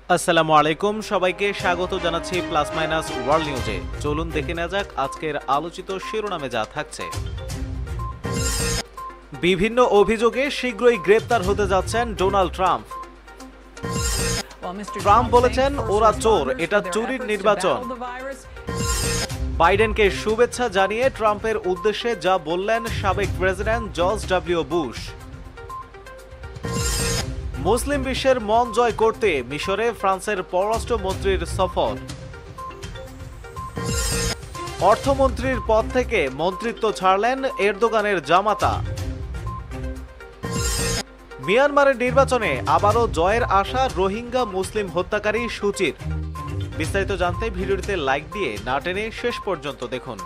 আসসালামু আলাইকুম, সবাইকে স্বাগত জানাচ্ছি প্লাস মাইনাস ওয়ার্ল্ড নিউজে। চলুন দেখে নেওয়া যাক আজকের আলোচিত শিরোনামে যা থাকছে। বিভিন্ন অভিযোগে শীঘ্রই গ্রেপ্তার হতে যাচ্ছেন ডোনাল্ড ট্রাম্প। ট্রাম্প বলেছেন ওরা চোর, এটা চুরির নির্বাচন। বাইডেনকে শুভেচ্ছা জানিয়ে ট্রাম্পের উদ্দেশ্যে যা বললেন সাবেক প্রেসিডেন্ট জর্জ ডব্লিউ বুশ। মুসলিম বিশ্বের মন জয় করতে মিশরে ফ্রান্সের পররাষ্ট্রমন্ত্রীর সফর। অর্থমন্ত্রীর পদ থেকে মন্ত্রিত্ব ছাড়লেন এরদোগানের জামাতা। মিয়ানমারের নির্বাচনে আবারও জয়ের আশা রোহিঙ্গা মুসলিম হত্যাকারী সুচির। বিস্তারিত জানতে ভিডিওটিতে লাইক দিয়ে না টেনে শেষ পর্যন্ত দেখুন।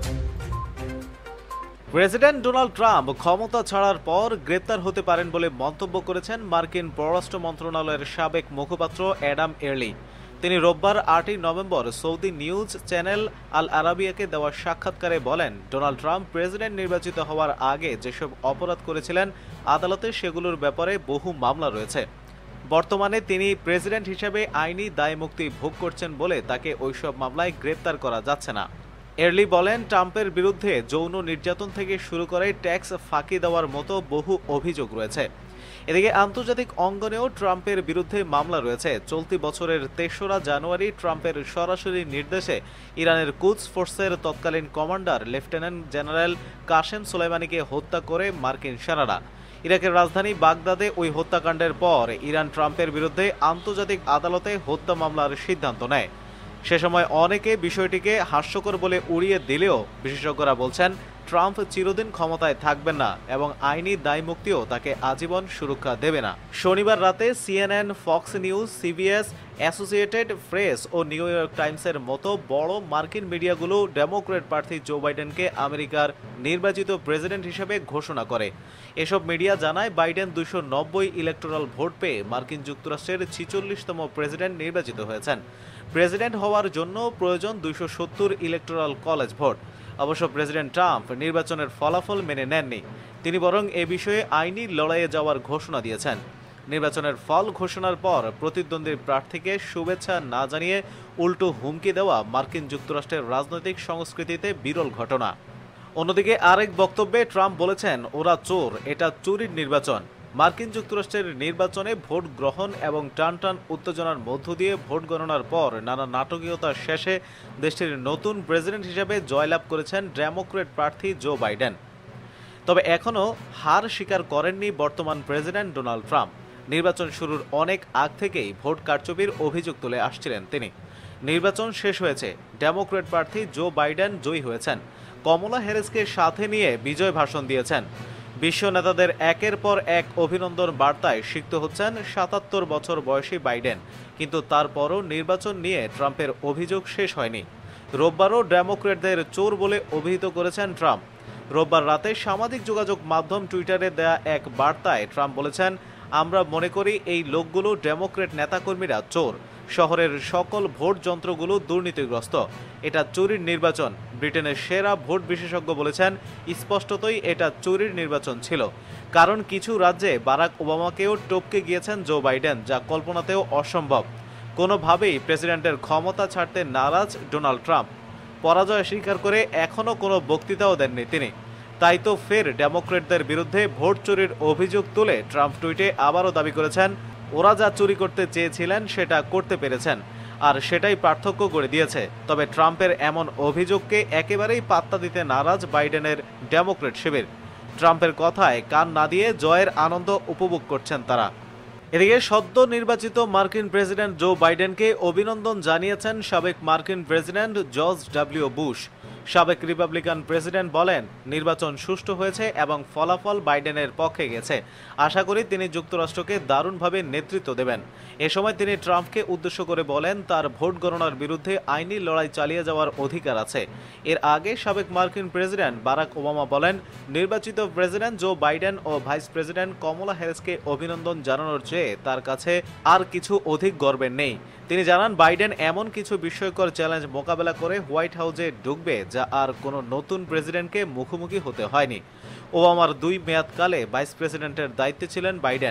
প্রেসিডেন্ট ডোনাল্ড ট্রাম্প ক্ষমতা ছাড়ার পর গ্রেপ্তার হতে পারেন বলে মন্তব্য করেছেন মার্কিন পররাষ্ট্র মন্ত্রণালয়ের সাবেক মুখপাত্র অ্যাডাম এর্লি। তিনি রোববার 8 নভেম্বর সৌদি নিউজ চ্যানেল আল আরাবিয়াকে দেওয়া সাক্ষাৎকারে বলেন, ডোনাল্ড ট্রাম্প প্রেসিডেন্ট নির্বাচিত হওয়ার আগে যেসব অপরাধ করেছিলেন আদালতে সেগুলোর ব্যাপারে বহু মামলা রয়েছে। বর্তমানে তিনি প্রেসিডেন্ট হিসেবে আইনি দায়মুক্তি ভোগ করছেন বলে তাকে ওইসব মামলায় গ্রেপ্তার করা যাচ্ছে না। এর্লি বলেন, ট্রাম্পের বিরুদ্ধে যৌন নির্যাতন থেকে শুরু করে ট্যাক্স ফাঁকি দেওয়ার মতো বহু অভিযোগ রয়েছে। এদিকে আন্তর্জাতিক অঙ্গনেও ট্রাম্পের বিরুদ্ধে মামলা রয়েছে। চলতি বছরের 3রা জানুয়ারি ট্রাম্পের সরাসরি নির্দেশে ইরানের কুদস ফোর্সের তৎকালীন কমান্ডার লেফটেন্যান্ট জেনারেল কাসেম সোলাইমানিকে হত্যা করে মার্কিন সেনারা। ইরাকের রাজধানী বাগদাদে ওই হত্যাকাণ্ডের পর ইরান ট্রাম্পের বিরুদ্ধে আন্তর্জাতিক আদালতে হত্যা মামলার সিদ্ধান্ত নেয়। সে সময় অনেকে বিষয়টিকে হাস্যকর বলে উড়িয়ে দিলেও বিশেষজ্ঞরা বলছেন ট্রাম্প চিরদিন ক্ষমতায় থাকবেন না এবং আইনি দায়মুক্তিও তাকে আজীবন সুরক্ষা দেবে না। শনিবার রাতে CNN, Fox News, CBS, Associated Press ও নিউ ইয়র্ক টাইমসের মতো বড় মার্কিন মিডিয়াগুলো ডেমোক্র্যাট প্রার্থী জো বাইডেনকে আমেরিকার নির্বাচিত প্রেসিডেন্ট হিসেবে ঘোষণা করে। এসব মিডিয়া জানায় বাইডেন 290 ইলেকটোরাল ভোট পেয়ে মার্কিন যুক্তরাষ্ট্রের 46তম প্রেসিডেন্ট নির্বাচিত হয়েছেন। প্রেসিডেন্ট হওয়ার জন্য প্রয়োজন 270 ইলেকটোরাল কলেজ ভোট। অবশ্য প্রেসিডেন্ট ট্রাম্প নির্বাচনের ফলাফল মেনে নেননি। তিনি বরং এ বিষয়ে আইনি লড়াইয়ে যাওয়ার ঘোষণা দিয়েছেন। নির্বাচনের ফল ঘোষণার পর প্রতিদ্বন্দ্বী প্রার্থীকে শুভেচ্ছা না জানিয়ে উল্টো হুমকি দেওয়া মার্কিন যুক্তরাষ্ট্রের রাজনৈতিক সংস্কৃতিতে বিরল ঘটনা। অন্যদিকে আরেক বক্তব্যে ট্রাম্প বলেছেন, ওরা চোর, এটা চুরির নির্বাচন। মার্কিন যুক্তরাষ্ট্রের নির্বাচনে ভোট গ্রহণ এবং টানটান উত্তেজনার মধ্য দিয়ে ভোট গণনার পর নানা নাটকীয়তার শেষে দেশটির নতুন প্রেসিডেন্ট হিসেবে জয়লাভ করেছেন ডেমোক্র্যাট প্রার্থী জো বাইডেন। তবে এখনও হার স্বীকার করেননি বর্তমান প্রেসিডেন্ট ডোনাল্ড ট্রাম্প। নির্বাচন শুরুর অনেক আগ থেকেই ভোট কারচুপির অভিযোগ তুলে আসছিলেন তিনি। নির্বাচন শেষ হয়েছে, ডেমোক্র্যাট প্রার্থী জো বাইডেন জয়ী হয়েছেন। কমলা হ্যারিসকে সাথে নিয়ে বিজয় ভাষণ দিয়েছেন। বিশ্ব নেতাদের একের পর এক অভিনন্দন বার্তায় সিক্ত হচ্ছেন 77 বছর বয়সী বাইডেন। কিন্তু তারপরও নির্বাচন নিয়ে ট্রাম্পের অভিযোগ শেষ হয়নি। রোববারও ডেমোক্র্যাটদের চোর বলে অভিহিত করেছেন ট্রাম্প। রোববার রাতে সামাজিক যোগাযোগ মাধ্যম টুইটারে দেয়া এক বার্তায় ট্রাম্প বলেছেন, আমরা মনে করি এই লোকগুলো ডেমোক্র্যাট নেতাকর্মীরা চোর। শহরের সকল ভোট যন্ত্রগুলো দুর্নীতিগ্রস্ত। এটা চুরির নির্বাচন। ব্রিটেনের সেরা ভোট বিশেষজ্ঞ বলেছেন, স্পষ্টতই এটা চুরির নির্বাচন ছিল। কারণ কিছু রাজ্যে বারাক ওবামাকেও টপকে গিয়েছেন জো বাইডেন, যা কল্পনাতেও অসম্ভব। কোনোভাবেই প্রেসিডেন্টের ক্ষমতা ছাড়তে নারাজ ডোনাল্ড ট্রাম্প। পরাজয় স্বীকার করে এখনও কোনো বক্তৃতাও দেননি তিনি। তাই তো ফের ডেমোক্র্যাটদের বিরুদ্ধে ভোট চুরির অভিযোগ তুলে ট্রাম্প টুইটে আবারও দাবি করেছেন, ওরা যা চুরি করতে চেয়েছিলেন সেটা করতে পেরেছেন, আর সেটাই পার্থক্য করে দিয়েছে। তবে ট্রাম্পের এমন অভিযোগকে একেবারেই পাত্তা দিতে নারাজ বাইডেনের ডেমোক্র্যাট শিবির। ট্রাম্পের কথায় কান না দিয়ে জয়ের আনন্দ উপভোগ করছেন তারা। এদিকে সদ্য নির্বাচিত মার্কিন প্রেসিডেন্ট জো বাইডেনকে অভিনন্দন জানিয়েছেন সাবেক মার্কিন প্রেসিডেন্ট জর্জ ডব্লিউ বুশ। সাবেক রিপাবলিকান প্রেসিডেন্ট বলেন, নির্বাচন সুষ্ঠু হয়েছে এবং ফলাফল বাইডেনের পক্ষে গেছে। আশা করি তিনি যুক্তরাষ্ট্রকে দারুণভাবে নেতৃত্ব দেবেন। এ সময় তিনি ট্রাম্পকে উদ্দেশ্য করে বলেন, তার ভোট গণনার বিরুদ্ধে আইনি লড়াই চালিয়ে যাওয়ার অধিকার আছে। এর আগে সাবেক মার্কিন প্রেসিডেন্ট বারাক ওবামা বলেন, নির্বাচিত প্রেসিডেন্ট জো বাইডেন ও ভাইস প্রেসিডেন্ট কমলা হ্যারিসকে অভিনন্দন জানানোর চেয়ে তার কাছে আর কিছু অধিক গর্বের নেই। তিনি জানান, বাইডেন এমন কিছু বিস্ময়কর চ্যালেঞ্জ মোকাবেলা করে হোয়াইট হাউসে ঢুকবে যা আর কোনো নতুন প্রেসিডেন্টকে মুখোমুখি হতে হয়নি। ওবামার 2 মেয়াদকালে ভাইস প্রেসিডেন্টের দায়িত্বে ছিলেন বাইডেন।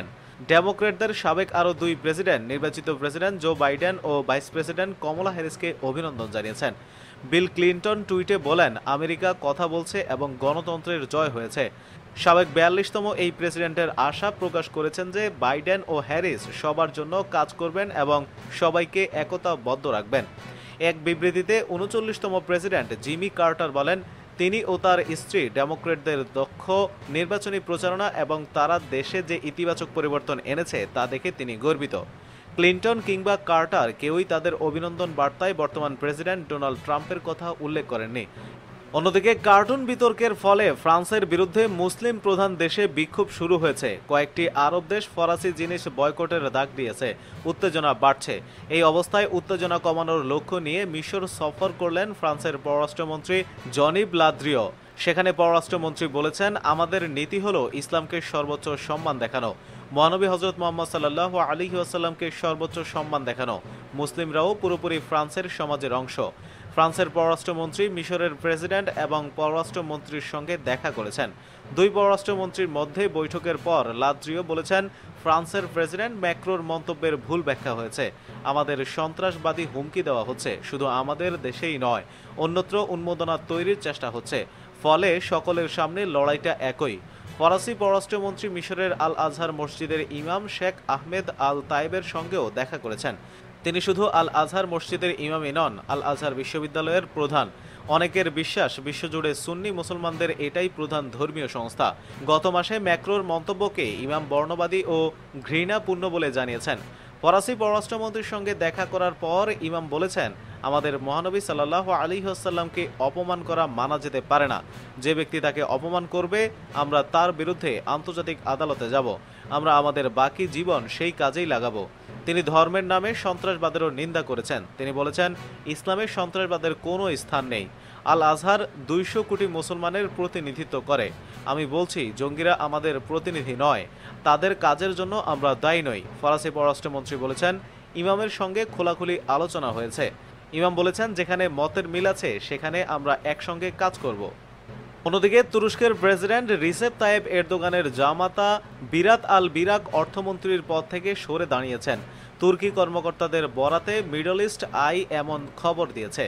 ডেমোক্র্যাটদের সাবেক আরও দুই প্রেসিডেন্ট নির্বাচিত প্রেসিডেন্ট জো বাইডেন ও ভাইস প্রেসিডেন্ট কমলা হ্যারিসকে অভিনন্দন জানিয়েছেন। বিল ক্লিনটন টুইটে বলেন, আমেরিকা কথা বলছে এবং গণতন্ত্রের জয় হয়েছে। সাবেক 42তম এই প্রেসিডেন্টের আশা প্রকাশ করেছেন যে বাইডেন ও হ্যারিস সবার জন্য কাজ করবেন এবং সবাইকে একতাবদ্ধ রাখবেন। এক বিবৃতিতে 39তম প্রেসিডেন্ট জিমি কার্টার বলেন, তিনি ও তার স্ত্রী ডেমোক্র্যাটদের দক্ষ নির্বাচনী প্রচারণা এবং তারা দেশে যে ইতিবাচক পরিবর্তন এনেছে তা দেখে তিনি গর্বিত। ক্লিনটন কিংবা কার্টার কেউই তাদের অভিনন্দন বার্তায় বর্তমান প্রেসিডেন্ট ডোনাল্ড ট্রাম্পের কথা উল্লেখ করেননি। অন্যদিকে কার্টুন বিতর্কের ফলে ফ্রান্সের বিরুদ্ধে মুসলিম প্রধান দেশে বিক্ষোভ শুরু হয়েছে। কয়েকটি আরব দেশ ফরাসি জিনিস বয়কটের ডাক দিয়েছে। উত্তেজনা বাড়ছে। এই অবস্থায় উত্তেজনা কমানোর লক্ষ্য নিয়ে মিশর সফর করলেন ফ্রান্সের পররাষ্ট্রমন্ত্রী জনিভ লাদ্রিও। সেখানে পররাষ্ট্রমন্ত্রী বলেছেন, আমাদের নীতি হলো ইসলামকে সর্বোচ্চ সম্মান দেখানো, মহানবী হজরত মুহাম্মদ সাল্লাল্লাহু আলাইহি ওয়াসাল্লামকে সর্বোচ্চ সম্মান দেখানো। মুসলিমরাও পুরোপুরি ফ্রান্সের সমাজের অংশ। ফ্রান্সের পররাষ্ট্রমন্ত্রী মিশরের প্রেসিডেন্ট এবং পররাষ্ট্রমন্ত্রীর সঙ্গে দেখা করেছেন। দুই পররাষ্ট্রমন্ত্রীর মধ্যে বৈঠকের পর লাদ্রিও বলেছেন, ফ্রান্সের প্রেসিডেন্ট ম্যাক্রোর মন্তব্যের ভুল ব্যাখ্যা হয়েছে। আমাদের সন্ত্রাসবাদী হুমকি দেওয়া হচ্ছে, শুধু আমাদের দেশেই নয়, অন্যত্র উন্মাদনা তৈরির চেষ্টা হচ্ছে। ফলে সকলের সামনে লড়াইটা একই। ফরাসি পররাষ্ট্রমন্ত্রী মিশরের আল আজহার মসজিদের ইমাম শেখ আহমেদ আল তাইবের সঙ্গেও দেখা করেছেন। তিনি শুধু আল আজহার মসজিদের ইমামই নন, আল আজহার বিশ্ববিদ্যালয়ের প্রধান। অনেকের বিশ্বাস, বিশ্বজুড়ে সুন্নি মুসলমানদের এটাই প্রধান ধর্মীয় সংস্থা। গত মাসে ম্যাক্রোর মন্তব্যকে ইমাম বর্ণবাদী ও ঘৃণাপূর্ণ বলে জানিয়েছেন। ফরাসি পররাষ্ট্রমন্ত্রীর সঙ্গে দেখা করার পর ইমাম বলেছেন, আমাদের মহানবী সাল্লাল্লাহু আলাইহি ওয়াসাল্লামকে অপমান করা মানা যেতে পারে না। যে ব্যক্তি তাকে অপমান করবে, আমরা তার বিরুদ্ধে আন্তর্জাতিক আদালতে যাব। আমরা আমাদের বাকি জীবন সেই কাজেই লাগাবো। তিনি ধর্মের নামে সন্ত্রাসবাদেরও নিন্দা করেছেন। তিনি বলেছেন, ইসলামে সন্ত্রাসবাদের কোনো স্থান নেই। আল আজহার 200 কোটি মুসলমানের প্রতিনিধিত্ব করে। আমি বলছি, জঙ্গিরা আমাদের প্রতিনিধি নয়, তাদের কাজের জন্য আমরা দায়ী নই। ফরাসি পররাষ্ট্রমন্ত্রী বলেছেন, ইমামের সঙ্গে খোলাখুলি আলোচনা হয়েছে। ইমাম বলেছেন, যেখানে মতের মিল আছে সেখানে আমরা একসঙ্গে কাজ করব। অন্যদিকে তুরস্কের প্রেসিডেন্ট রিসেপ তাইয়েপ এরদোগানের জামাতা বিরাত আল বিরাক অর্থমন্ত্রীর পদ থেকে সরে দাঁড়িয়েছেন। তুর্কি কর্মকর্তাদের বরাতে মিডল ইস্ট আই এমন খবর দিয়েছে।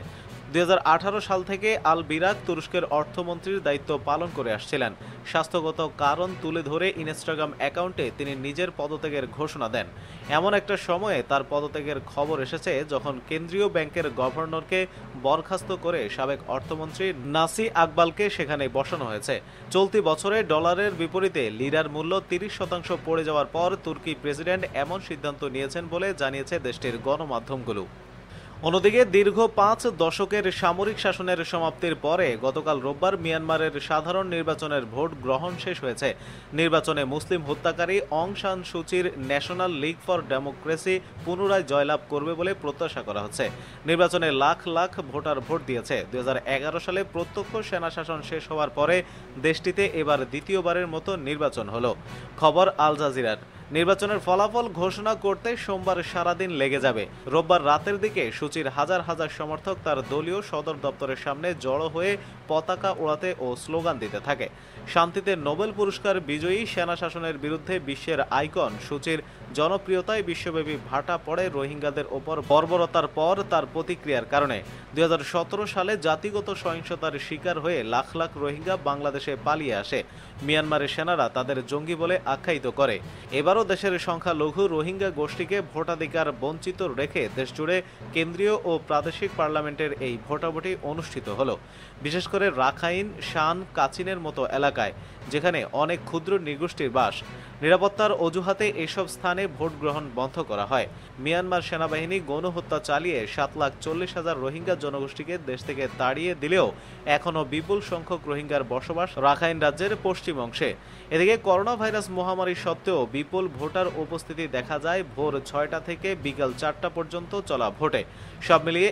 2018 সাল থেকে আল বিরাক তুরস্কের অর্থমন্ত্রীর দায়িত্ব পালন করে আসছিলেন। স্বাস্থ্যগত কারণ তুলে ধরে ইনস্টাগ্রাম অ্যাকাউন্টে তিনি নিজের পদত্যাগের ঘোষণা দেন। এমন একটা সময়ে তার পদত্যাগের খবর এসেছে যখন কেন্দ্রীয় ব্যাংকের গভর্নরকে বরখাস্ত করে সাবেক অর্থমন্ত্রী নাসি আকবালকে সেখানে বসানো হয়েছে। চলতি বছরে ডলারের বিপরীতে লিরার মূল্য 30% পড়ে যাওয়ার পর তুর্কি প্রেসিডেন্ট এমন সিদ্ধান্ত নিয়েছেন বলে জানিয়েছে দেশটির গণমাধ্যমগুলো। অন্যদিকে দীর্ঘ 5 দশকের সামরিক শাসনের সমাপ্তির পরে গতকাল রোববার মিয়ানমারের সাধারণ নির্বাচনের ভোট গ্রহণ শেষ হয়েছে। নির্বাচনে মুসলিম হত্যাকারী অং সান সুচির ন্যাশনাল লীগ ফর ডেমোক্রেসি পুনরায় জয়লাভ করবে বলে প্রত্যাশা করা হচ্ছে। নির্বাচনে লাখ লাখ ভোটার ভোট দিয়েছে। 2011 সালে প্রত্যক্ষ সেনা শাসন শেষ হওয়ার পরে দেশটিতে এবার দ্বিতীয়বারের মতো নির্বাচন হলো। খবর আল জাজিরার। নির্বাচনের ফলাফল ঘোষণা করতে সোমবার সারাদিন লেগে যাবে। রোববার রাতের দিকে সুচির হাজার হাজার সমর্থক তার দলীয় সদর দপ্তরের সামনে জড়ো হয়ে পতাকা ওড়াতে ও স্লোগান দিতে থাকে। শান্তিতে নোবেল পুরস্কার বিজয়ী সেনা শাসনের বিরুদ্ধে বিশ্বের আইকন সুচির জনপ্রিয়তায় বিশ্বব্যাপী ভাটা পড়ে রোহিঙ্গাদের ওপর বর্বরতার পর তার প্রতিক্রিয়ার কারণে। 2017 সালে জাতিগত সহিংসতার শিকার হয়ে লাখ লাখ রোহিঙ্গা বাংলাদেশে পালিয়ে আসে। মিয়ানমারের সেনারা তাদের জঙ্গি বলে আখ্যায়িত করে। এবারও দেশের সংখ্যালঘু রোহিঙ্গা গোষ্ঠীকে ভোটাধিকার বঞ্চিত রেখে দেশজুড়ে কেন্দ্রীয় ও প্রাদেশিক পার্লামেন্টের এই ভোটাভুটি অনুষ্ঠিত হলো। বিশেষ করে রাখাইন, শান, কাচিনের মতো এলাকায়, যেখানে অনেক ক্ষুদ্র নৃগোষ্ঠীর বাস। নিরাপত্তার অজুহাতে এসব স্থানে ভোট গ্রহণ বন্ধ করা হয়। মিয়ানমার সেনাবাহিনী গণহত্যা চালিয়ে 7,40,000 রোহিঙ্গা জনগোষ্ঠীকে দেশ থেকে তাড়িয়ে দিলেও এখনও বিপুল সংখ্যক রোহিঙ্গার বসবাস রাখাইন রাজ্যের পশ্চিম অংশে। এদিকে করোনা ভাইরাস মহামারী সত্ত্বেও বিপুল ভোটার উপস্থিতি দেখা যায় ভোর 6টা থেকে বিকাল 4টা পর্যন্ত চলা ভোটে। সব মিলিয়ে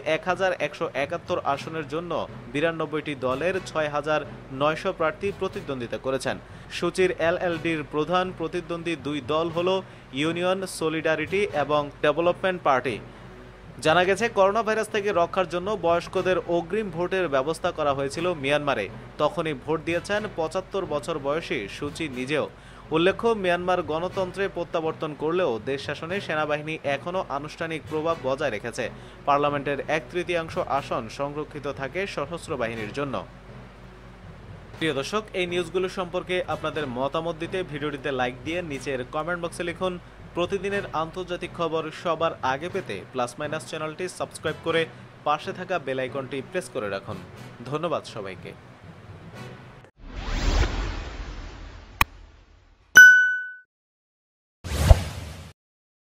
1171 আসনের জন্য 92টি দলের 6,900 প্রার্থী প্রতিদ্বন্দ্বিতা করেছেন। সুচির এলএলডির প্রধান প্রতিদ্বন্দ্বী দুই দল হল ইউনিয়ন সলিডারিটি এবং ডেভেলপমেন্ট পার্টি। জানা গেছে, করোনা ভাইরাস থেকে রক্ষার জন্য বয়স্কদের অগ্রিম ভোটের ব্যবস্থা করা হয়েছিল মিয়ানমারে। তখনই ভোট দিয়েছেন ৭৫ বছর বয়সী সুচি নিজেও। উল্লেখ্য, মিয়ানমার গণতন্ত্রে প্রত্যাবর্তন করলেও দেশ শাসনে সেনাবাহিনী এখনও আনুষ্ঠানিক প্রভাব বজায় রেখেছে। পার্লামেন্টের ১/৩ আসন সংরক্ষিত থাকে সশস্ত্র বাহিনীর জন্য। প্রিয় দর্শক, এই নিউজগুলো সম্পর্কে আপনাদের মতামত দিতে ভিডিওটিতে লাইক দিয়ে নিচের কমেন্ট বক্সে লিখুন। প্রতিদিনের আন্তর্জাতিক খবর সবার আগে পেতে প্লাস মাইনাস চ্যানেলটি সাবস্ক্রাইব করে পাশে থাকা বেল আইকনটি প্রেস করে রাখুন। ধন্যবাদ সবাইকে।